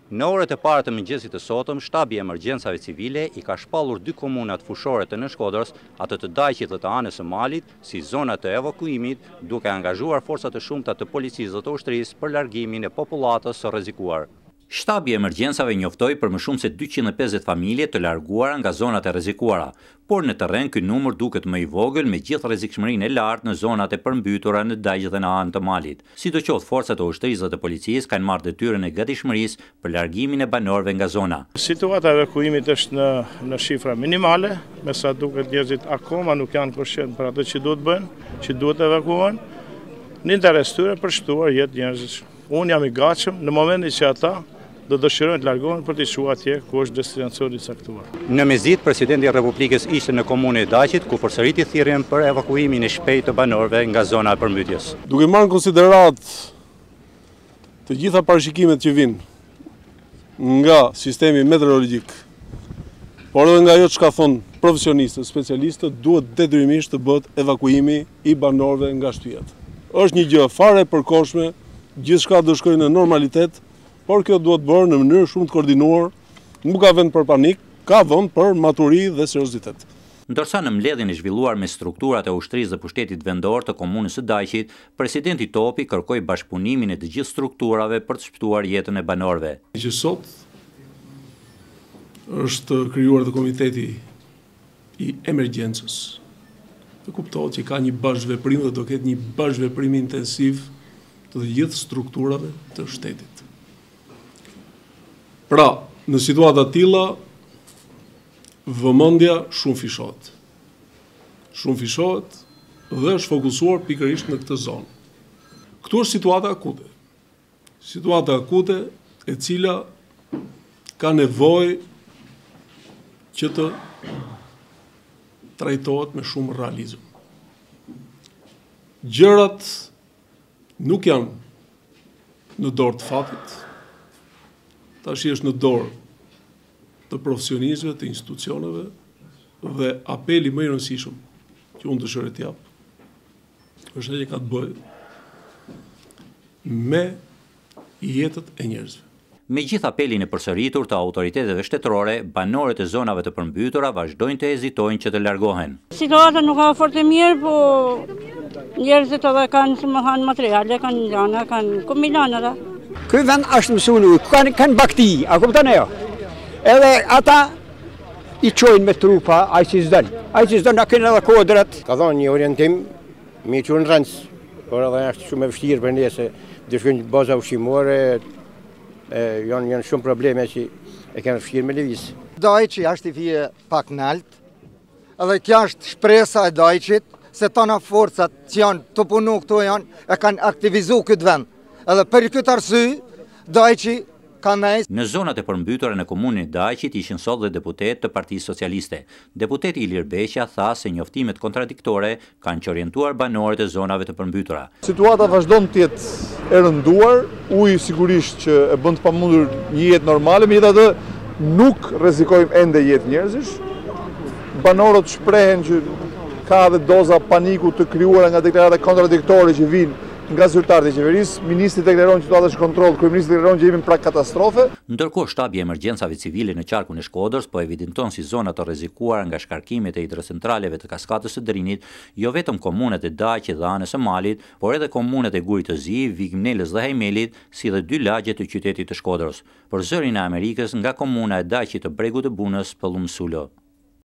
Në orët e parë të mëngjesit të sotëm, shtabi i emergjencave civile i ka shpallur 2 komunat fushore të Nënshkodrës, atë të Dajqit dhe të Anës së Malit, si zona të evakuimit, duke angazhuar forcat të shumta të policisë dhe të ushtrisë për largimin e popullatës së rrezikuar. Shtabi i emergjencave njoftoi për më shumë se 250 familje të larguara nga zonat e rrezikuara, por në terren ky numër duket më i vogël megjithë rrezikshmërinë e lartë në zonat e përmbytura në Dajq dhe në Anë të Malit. Sidoqoftë, forcat e ushtrisë dhe të policisë kanë marrë detyrën e gatishmërisë për largimin e banorëve nga zona. Situata e evakuimit është në shifra minimale, me sa duket njerëzit akoma nuk janë koshient për atë që duhet bëjnë, që duhet evakuohen. Në interes tyre për shtuar jetë njerëzit. Unë jam i gatshëm në momentin që ata do dëshirojnë të largohen për të shkuar atje ku është destinacioni i caktuar. Në Mezit, presidenti i Republikës ishte në komunën e Dajqit ku përsëriti thirrjen për evakuimin e shpejtë të banorëve nga zona e përmbytjes. Duke marrë në konsiderat të gjitha parashikimet që vinë nga sistemi meteorologjik, por edhe nga ajo çka thon profesionistët, specialistët, duhet detyrimisht të bëhet evakuimi i banorëve nga shtyjat. Është një gjë fare e përkohshme, gjithçka do shkojë në normalitet. Por kjo duhet bërë në mënyrë shumë të koordinuar, nuk ka vend për panik, ka vend për maturi dhe seriozitet. Ndërsa në mbledhjen e zhvilluar me strukturat e ushtrisë dhe pushtetit vendor të komunës së Dajqit, presidenti Topi kërkoi bashkëpunimin e të gjithë strukturave për të shpëtuar jetën e banorëve. Që sot është krijuar dhe komiteti i emergjencës. Të kuptohet që ka një bashkëveprim dhe do ketë një bashkëveprim intensiv të gjithë strukturave të shtetit. Pra, në situata tilla, vëmendja shumë fishohet. Shumë fishohet dhe është fokusuar pikërisht në këtë zonë. Këtu është situata akute. Situata akute e cila ka nevojë që të trajtohet me shumë realizëm. Gjërat nuk janë në dorë të fatit, tash është në dorë të profesionistëve, të institucioneve dhe apeli më i rëndësishëm që unë dëshiroj të jap është që ka të bëjë me jetët e njerëzve. Me gjithë apelin e përsëritur të autoriteteve shtetërore, banorët e zonave të përmbytura vazhdojnë të hezitojnë që të largohen. Situata nuk ka fort e mirë, po njerëzit edhe kanë si më hanë materiale, kanë lana, kanë kumilanëra. Ky vend është mësunu, kanë bakti, a kupton ajo? Edhe ata i çojnë me trupa, ai që s'don na kanë edhe kodrat. Ka dhënë një orientim me çun rëndës, por edhe është shumë e vështirë për ne se dëshkojnë baza ushqimore, janë shumë probleme që e kanë vështirë me lëviz. Dajqi është i vije pak nalt, edhe kjo është shpresa e Dajqit, se tona forcat që janë të punu këtu e kanë aktivizu këtë vend. Edhe për këtë arsye, Dajqi ka nejtë. Në zonat e përmbytura në komunën e Dajqit ishin sot dhe deputet të Partisë Socialiste. Deputeti Ilir Beqa tha se njoftimet kontradiktore kanë që orientuar banorët e zonave të përmbytura. Situata vazhdon të jetë e rënduar, uji sigurisht që e bën të pamundur një jetë normale, megjithatë nuk rrezikojmë ende jetë njerëzish. Banorët shprehen që ka edhe doza paniku të krijuara nga deklarata kontradiktore që vinë nga zyrtarët e qeverisë. Ministri deklaron që situata është kontroll, kryeministri deklaron që jemi në prag katastrofe. Ndërkohë, shtabi i emergjencave civile në qarkun e Shkodrës po evidenton si zona të rrezikuara nga shkarkimet e hidrocentraleve të kaskadës së Drinit, jo vetëm komunat e Dajqit dhe Anës së Malit, por edhe komunat e Gurit të Zi, Vigmnelës dhe Hajmelit, si dhe 2 lagje të qytetit të Shkodrës. Për zërin e Amerikës nga komuna e Dajqit të Bregut të Bunës, Pëllum Sulo.